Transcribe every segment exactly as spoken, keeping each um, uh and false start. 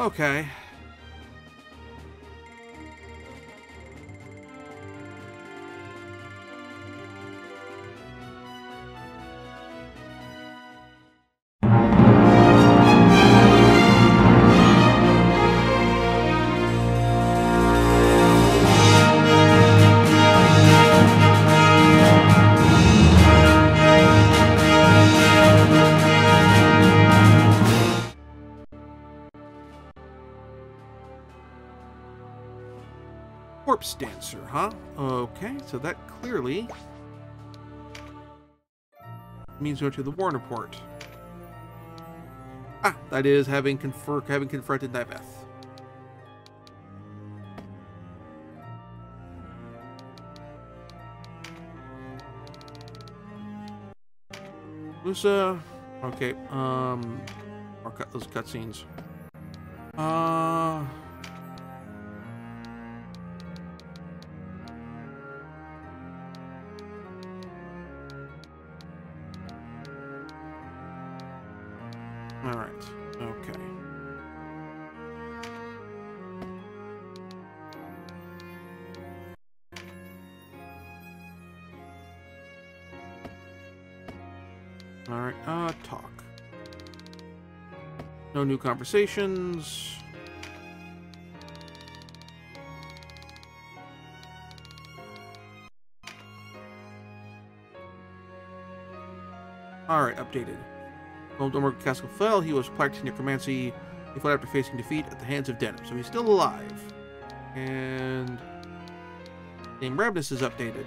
Okay. Corpse Dancer, huh? Okay, so that clearly means go to the Warren report. Ah, that is having confer having confronted Niveth. Lusa, okay. Um, or cut those cutscenes. Uh. All right. Okay. All right. Uh, talk. No new conversations. All right. Updated. Dumbledore Castle fell. He was practicing necromancy. He fled after facing defeat at the hands of Denim, so he's still alive. And Dame Ravnus is updated.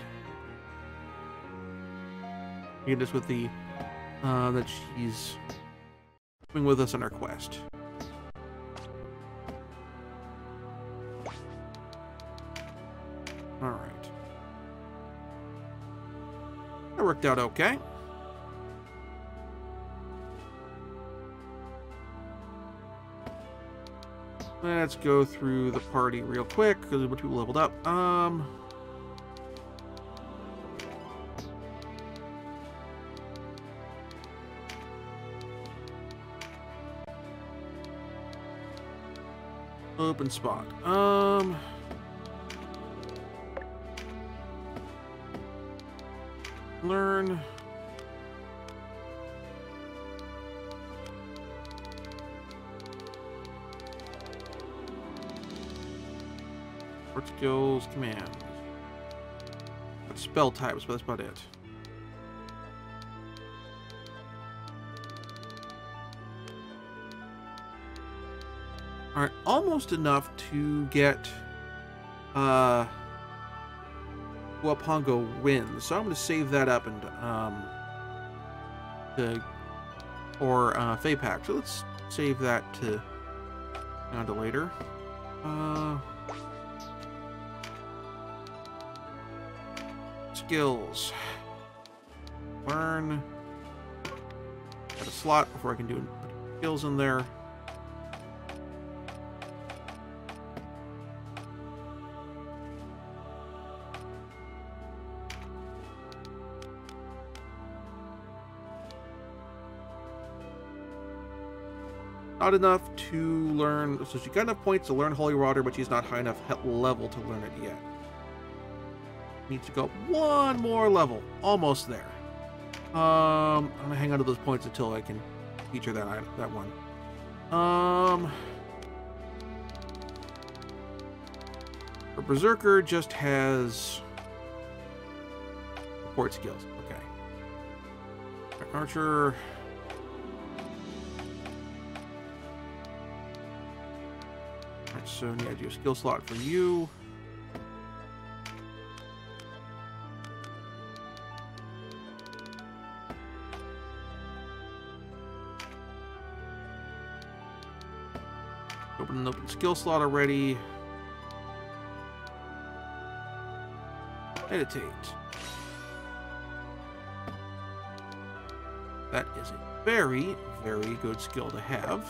You get this with the uh, that she's coming with us on our quest. All right, that worked out okay. Let's go through the party real quick because we're too leveled up. Um, open spot. Um, learn. What skills, commands. But spell types, but that's about it. Alright, almost enough to get uh Wapongo wins. So I'm gonna save that up and um to or uh Feypack. So let's save that to on to later. Uh Skills. Learn. Got a slot before I can do skills in there. Not enough to learn. So she got enough points to learn Holy Water, but she's not high enough level to learn it yet. Needs to go one more level. Almost there. Um, I'm gonna hang on to those points until I can feature that item, that one. Um, her Berserker just has support skills. Okay. Archer. Alright, so yeah, do a skill slot for you. Open an open skill slot already. Meditate. That is a very, very good skill to have.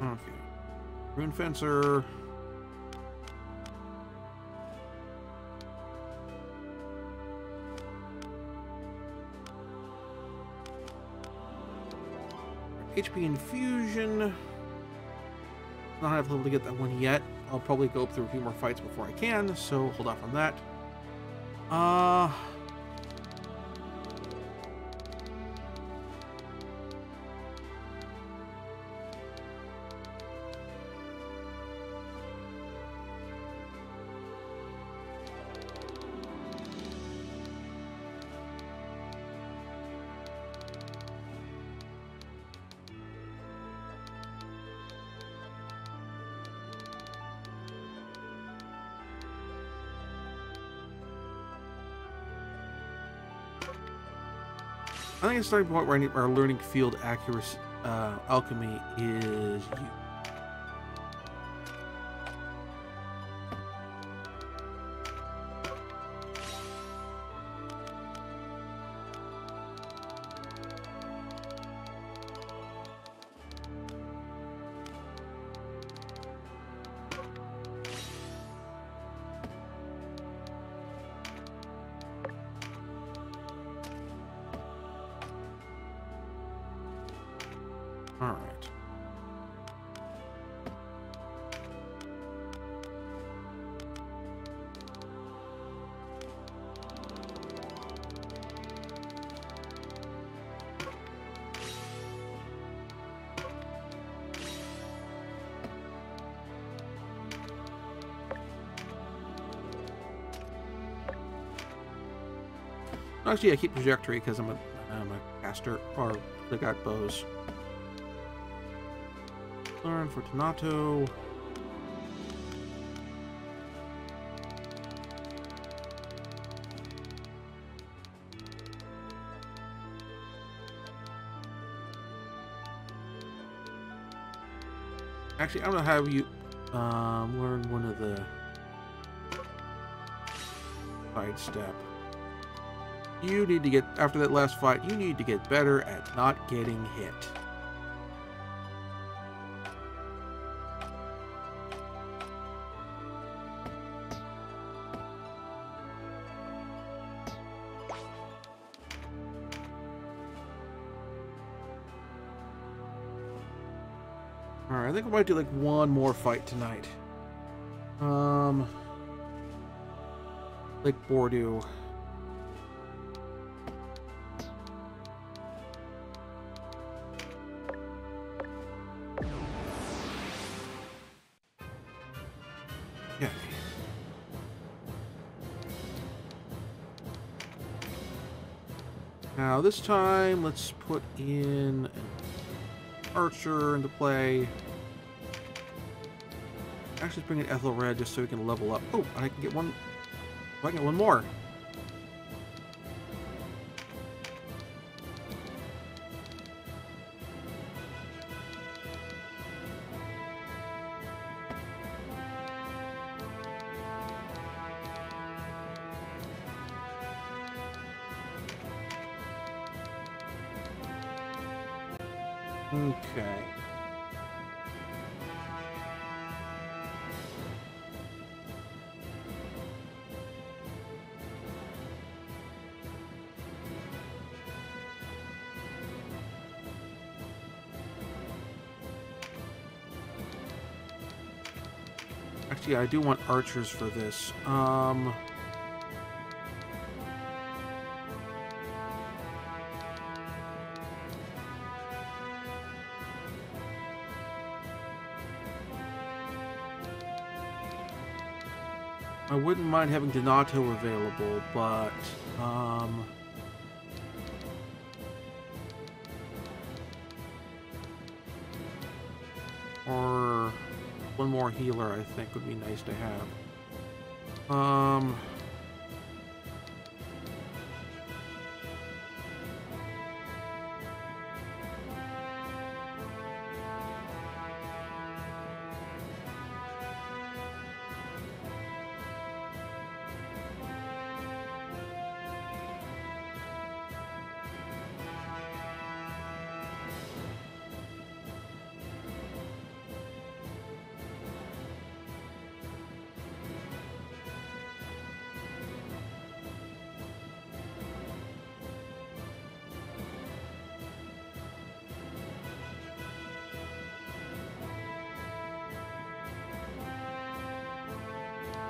Okay. Rune Fencer. H P Infusion. Not have able to get that one yet. I'll probably go through a few more fights before I can, so hold off on that. Uh... I think the starting point where I need our learning field accuracy, uh, alchemy is you. All right. Actually, I keep trajectory because I'm a I'm a caster, or I got bows. Learn for Donato. Actually, I'm gonna have you um, learn one of the sidestep. You need to get, after that last fight, you need to get better at not getting hit. Alright, I think I might do like one more fight tonight. Um, Lake Bordeaux. Yeah. Now this time, let's put in an archer into play. Actually, bring in Ethelred just so we can level up. Oh, I can get one. I can get one more. Okay. Actually, I do want archers for this. Um... I wouldn't mind having Donato available, but, um... or one more healer, I think, would be nice to have. Um...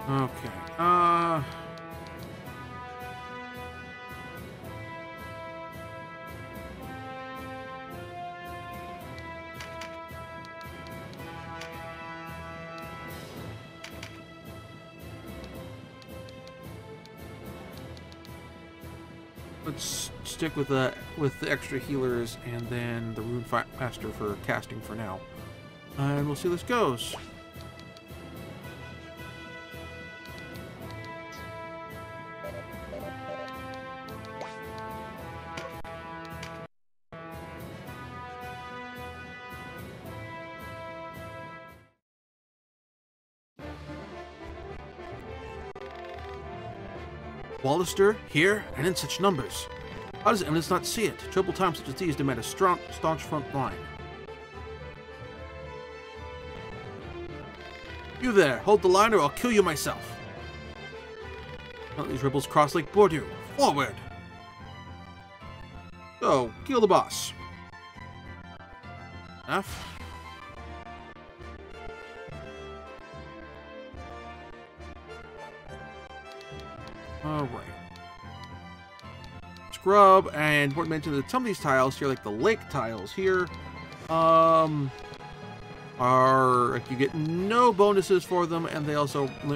Okay. Uh... Let's stick with the with the extra healers and then the Rune Master for casting for now. And we'll see how this goes. Wallister, here, and in such numbers. How does Eminence not see it? Troubled times such as these demand a strong, staunch front line. You there, hold the line or I'll kill you myself. Let these rebels cross Lake Bordeaux. Forward! So, kill the boss. Enough. Alright. Scrub, and important to mention that some of these tiles here, like the lake tiles here, um, are, like, you get no bonuses for them, and they also li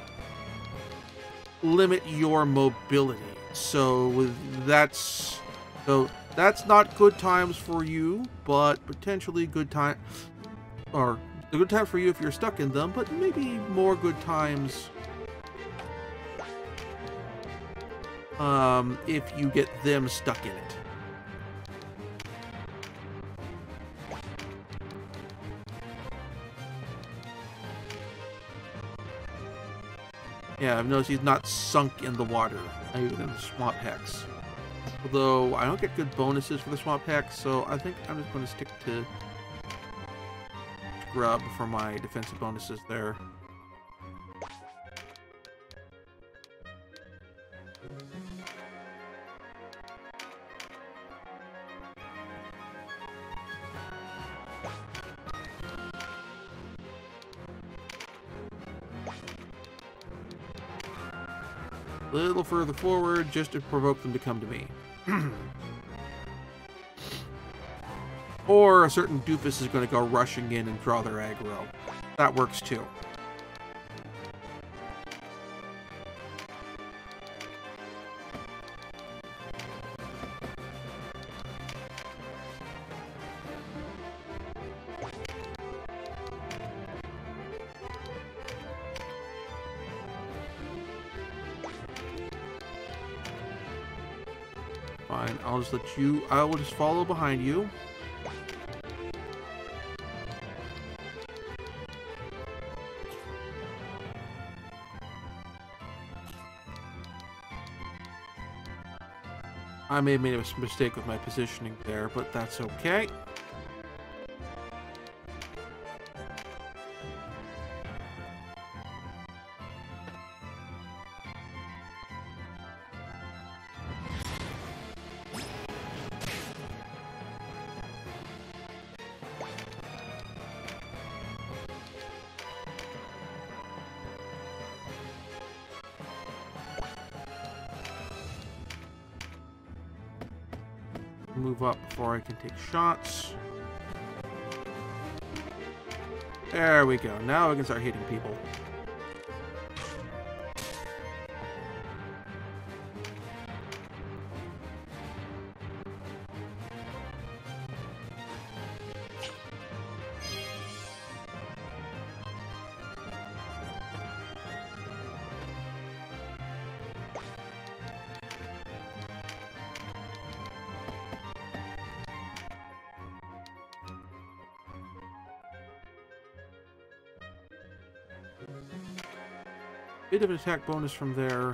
limit your mobility. So that's, so that's not good times for you, but potentially good time, or a good time for you if you're stuck in them, but maybe more good times Um, if you get them stuck in it. Yeah, I've noticed he's not sunk in the water, even in the swamp hex. Although, I don't get good bonuses for the swamp hex, so I think I'm just going to stick to Scrub for my defensive bonuses there. A little further forward just to provoke them to come to me. Or a certain doofus is going to go rushing in and draw their aggro. That works too. Fine, I'll just let you, I will just follow behind you. I may have made a mistake with my positioning there, but that's okay. Move up before I can take shots. There we go. Now we can start hitting people. Bit of an attack bonus from there.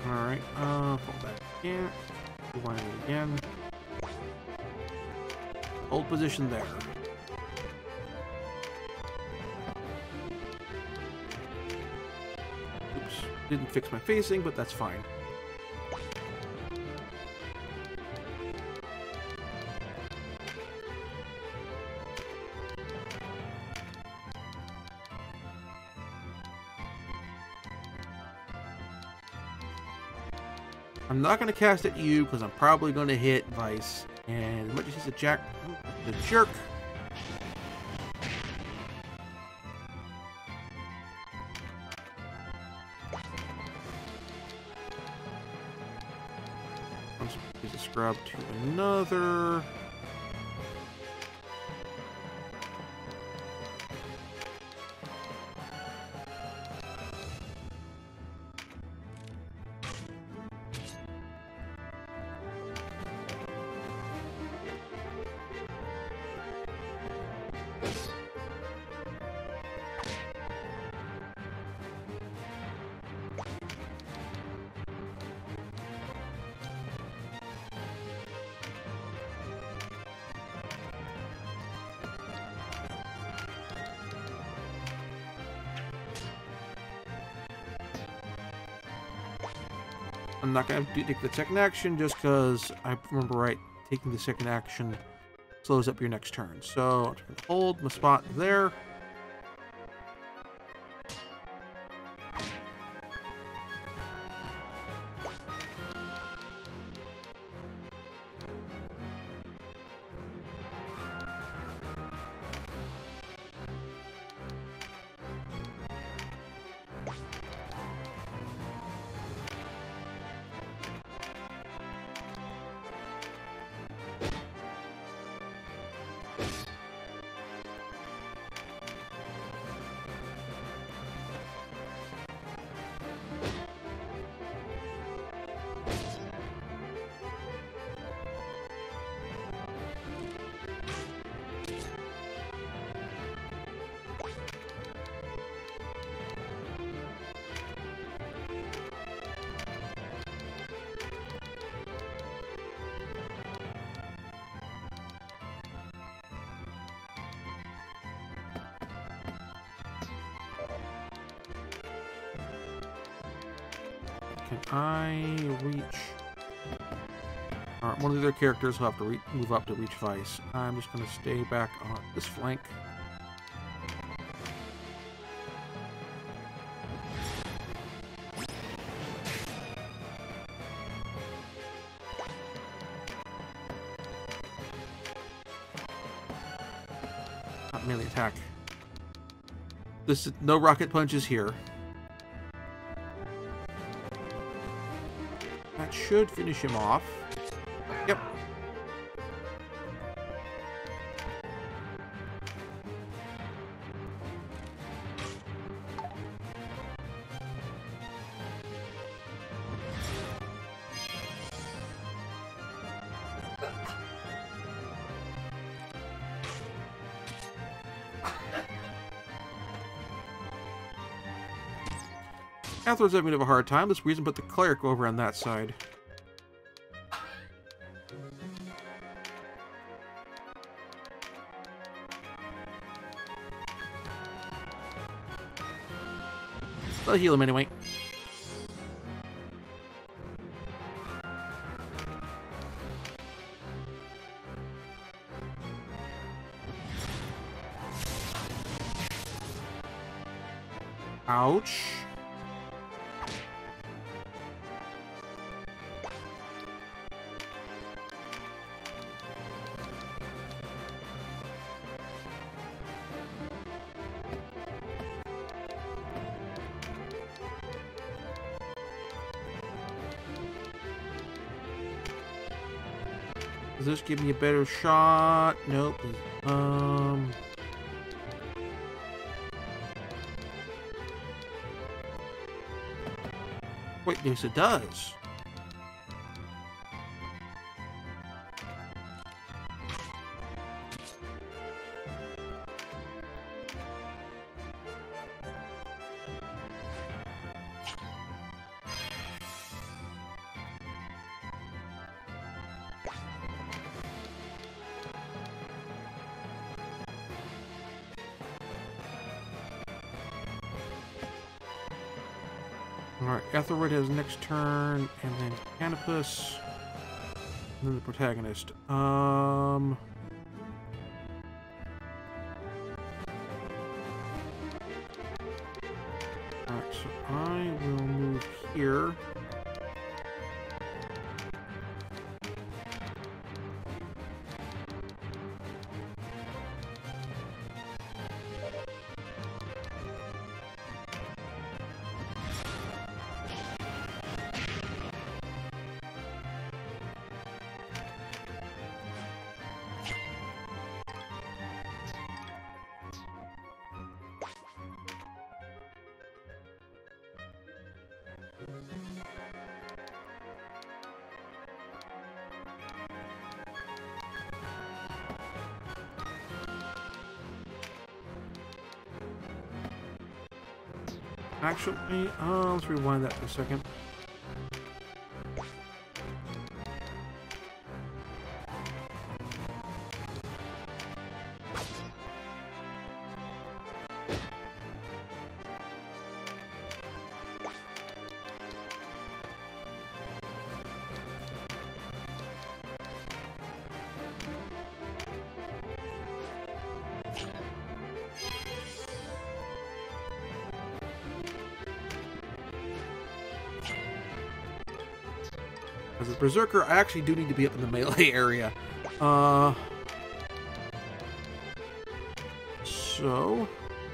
Alright, uh, pull back again. Rewind it again. Hold position there. Oops, didn't fix my facing, but that's fine. I'm not going to cast at you because I'm probably going to hit Vice. And as much as he's a jack, the jerk. Use a scrub to another. I'm not going to take the second action just because I remember right, taking the second action slows up your next turn. So I'm going to hold my spot there. Can I reach? Alright, one of their characters will have to re move up to reach Vice. I'm just going to stay back on this flank. Not melee attack. This is no rocket punches here. That should finish him off. Yep. Cather's having a bit of a hard time. This reason put the cleric over on that side. I'll heal him anyway. Ouch. Does this give me a better shot? Nope. Um. Wait, yes, it does. Alright, Ethelred has next turn, and then Canopus, and then the protagonist. Um... Alright, so I will move here. Actually, uh, let's rewind that for a second. As a Berserker, I actually do need to be up in the melee area. Uh, so...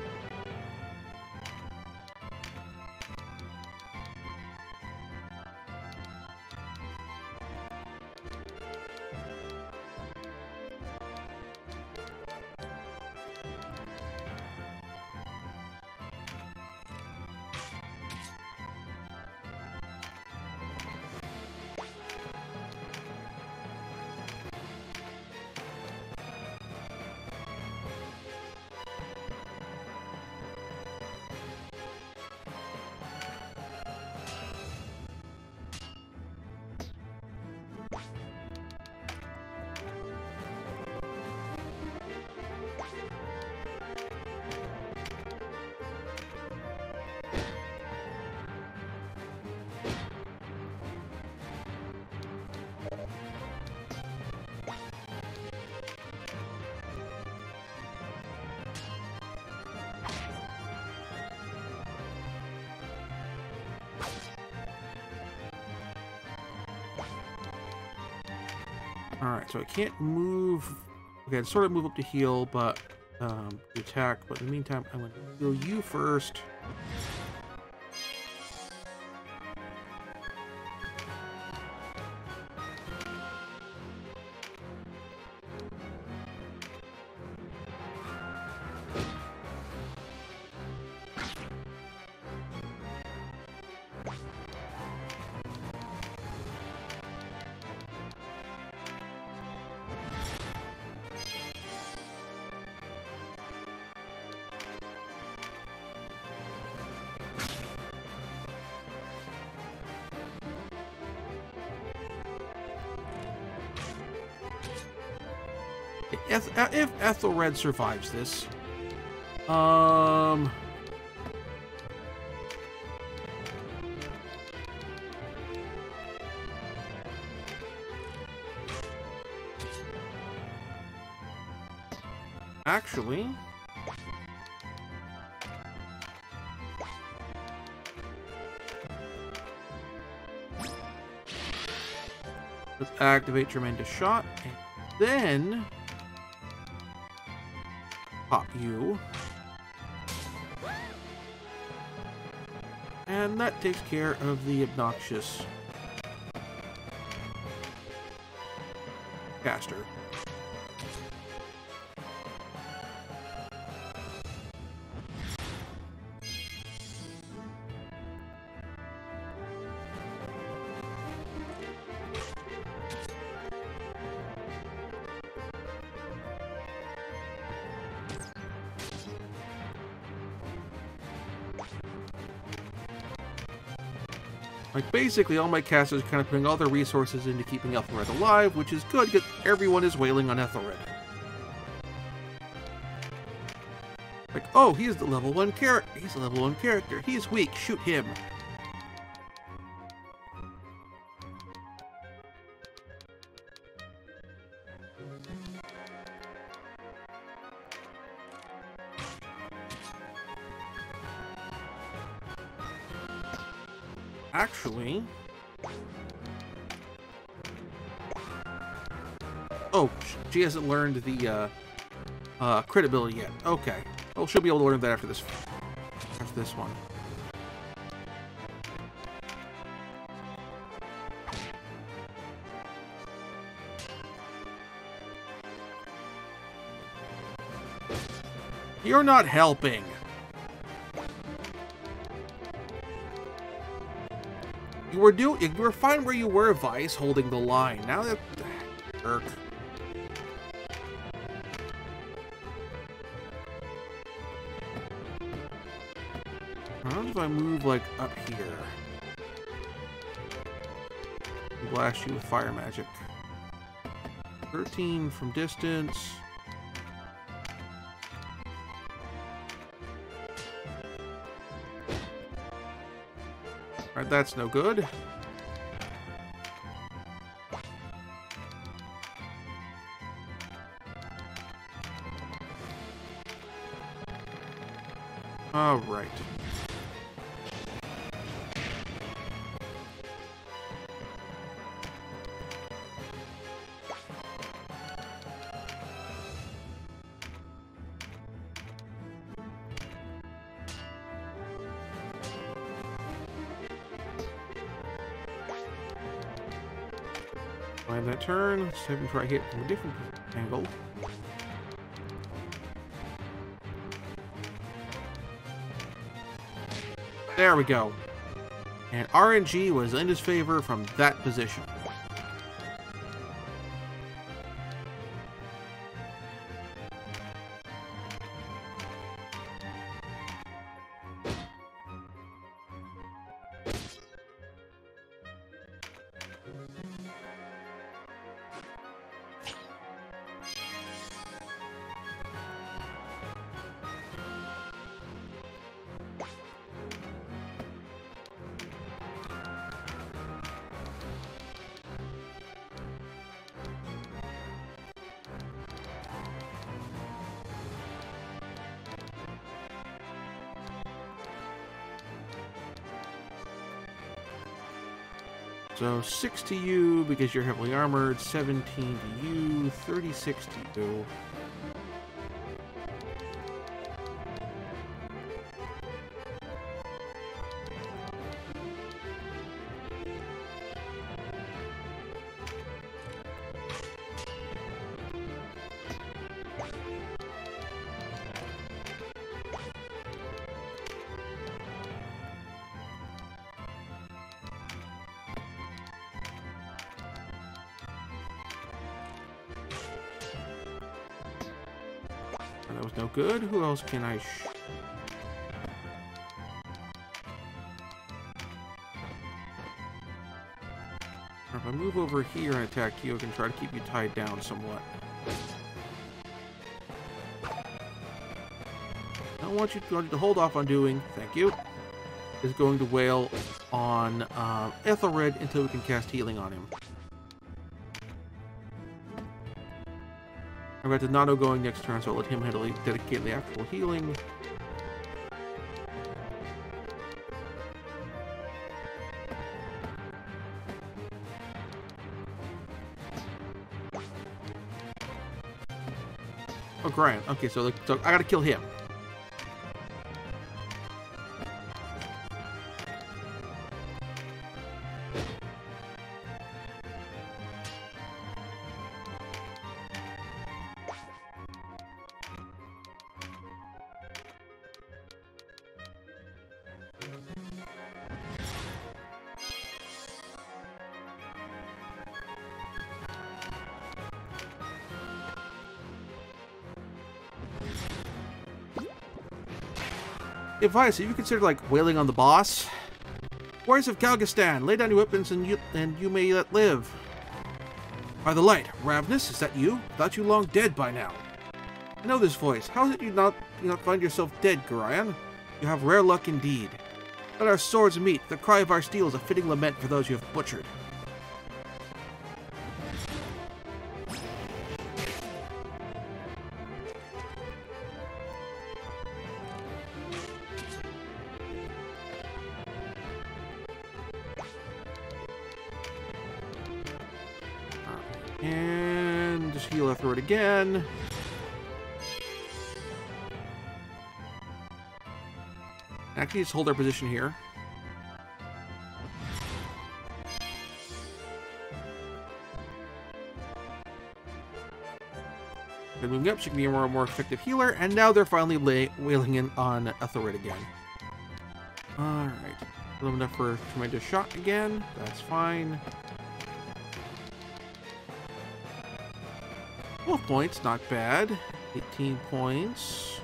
Alright, so I can't move... Okay, I can sort of move up to heal, but... Um, to attack, but in the meantime, I'm going to heal you first. If, if Ethelred survives this, um, actually, let's activate Tremendous Shot, and then pop you. And that takes care of the obnoxious caster. Like, basically, all my casters are kind of putting all their resources into keeping Ethelred alive, which is good, because everyone is wailing on Ethelred. Like, oh, he's the level one character. He's a level one character. He's weak. Shoot him. Actually... Oh, she hasn't learned the uh, uh, crit ability yet. Okay. Oh, she'll be able to learn that after this, after this one. You're not helping. You were do you were fine where you were, Vice, holding the line. Now that jerk. How if I move like up here? Blast you with fire magic. thirteen from distance. Alright, that's no good. Alright. Find that turn. Let's have him try hit from a different angle. There we go. And R N G was in his favor from that position. So six to you because you're heavily armored, seventeen to you, thirty-six to you. That was no good. Who else can I sh If I move over here and attack you, I can try to keep you tied down somewhat. I want you to hold off on doing, thank you, is going to wail on uh, Ethelred until we can cast healing on him. I've got Donato going next turn, so I'll let him handle dedicate the actual healing. Oh, Grant. Okay, so, so I gotta kill him. Advice, have you considered, like, wailing on the boss? Warriors of Galgastan, lay down your weapons and you and you may let live. By the light, Ravnus, is that you? Thought you long dead by now. I know this voice. How did you not you not find yourself dead, Gorion? You have rare luck indeed. Let our swords meet. The cry of our steel is a fitting lament for those you have butchered. And just heal through it again. Actually, just hold our position here. Been moving up, she can be a more, more effective healer, and now they're finally lay, wailing in on Ethelred again. Alright. Low enough for tremendous shot again. That's fine. twelve points, not bad. eighteen points.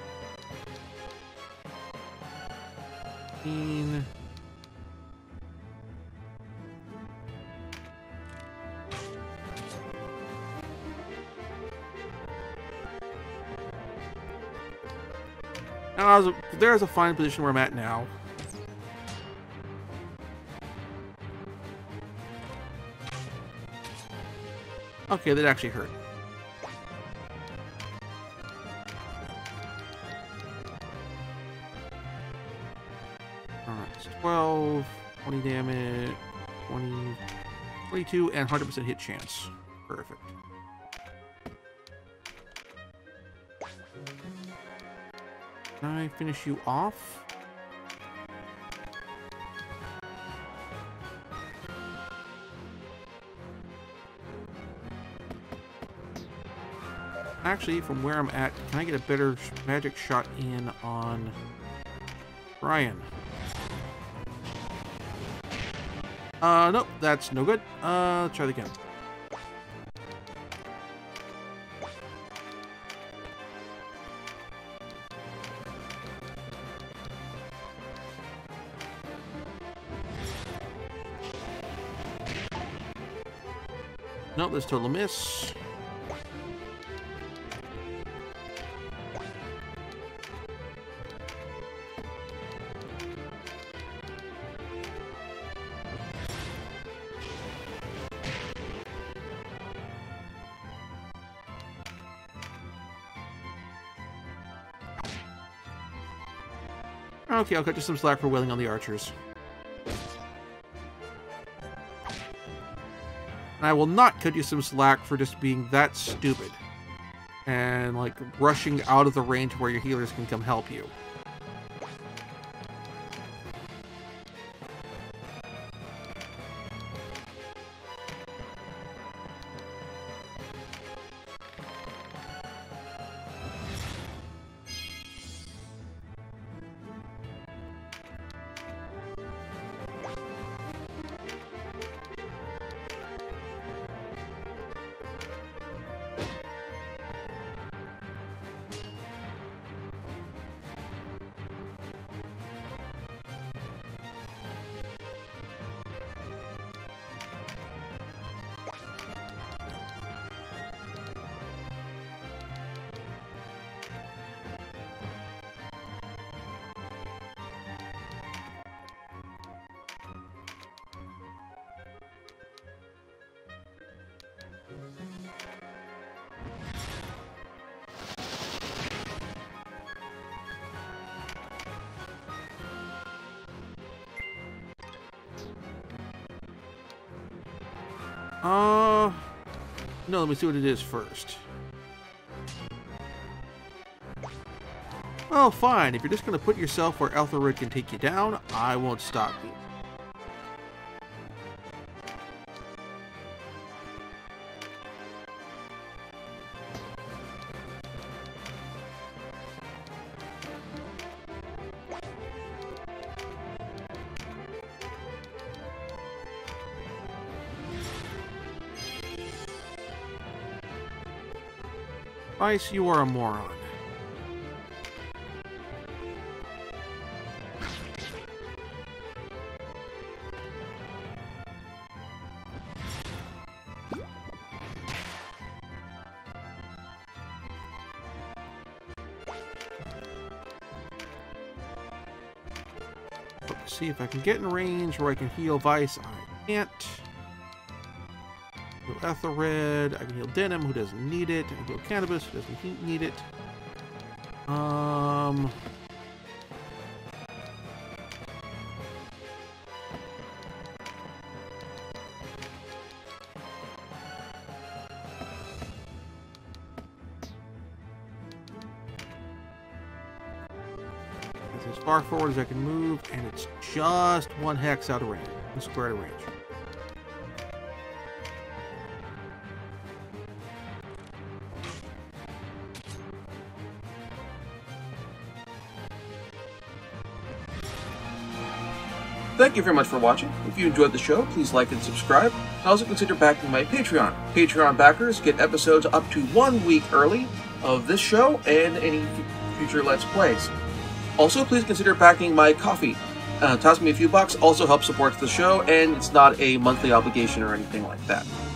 eighteen. Uh, there's a fine position where I'm at now. Okay, that actually hurt. Alright, so twelve, twenty damage, twenty, twenty-two, and one hundred percent hit chance. Perfect. Can I finish you off? Actually, from where I'm at, can I get a better magic shot in on Brian? Uh, nope, that's no good. Uh, let's try it again. Nope, that's total miss. Okay, I'll cut you some slack for wailing on the archers. And I will not cut you some slack for just being that stupid. And, like, rushing out of the range where your healers can come help you. Uh, no, let me see what it is first. Oh, fine. If you're just going to put yourself where Ethelred can take you down, I won't stop you. Ice, you are a moron. Let's see if I can get in range where I can heal Vice. I can't. Heal Ethelred. I can heal Denim, who doesn't need it. I can heal Cannabis, who doesn't need it. Um... It's as far forward as I can move, and it's just one hex out of range, one square out of range. Thank you very much for watching. If you enjoyed the show, please like and subscribe. And also consider backing my Patreon. Patreon backers get episodes up to one week early of this show and any future Let's Plays. Also, please consider backing my Ko-fi. Uh, toss me a few bucks also helps support the show, and it's not a monthly obligation or anything like that.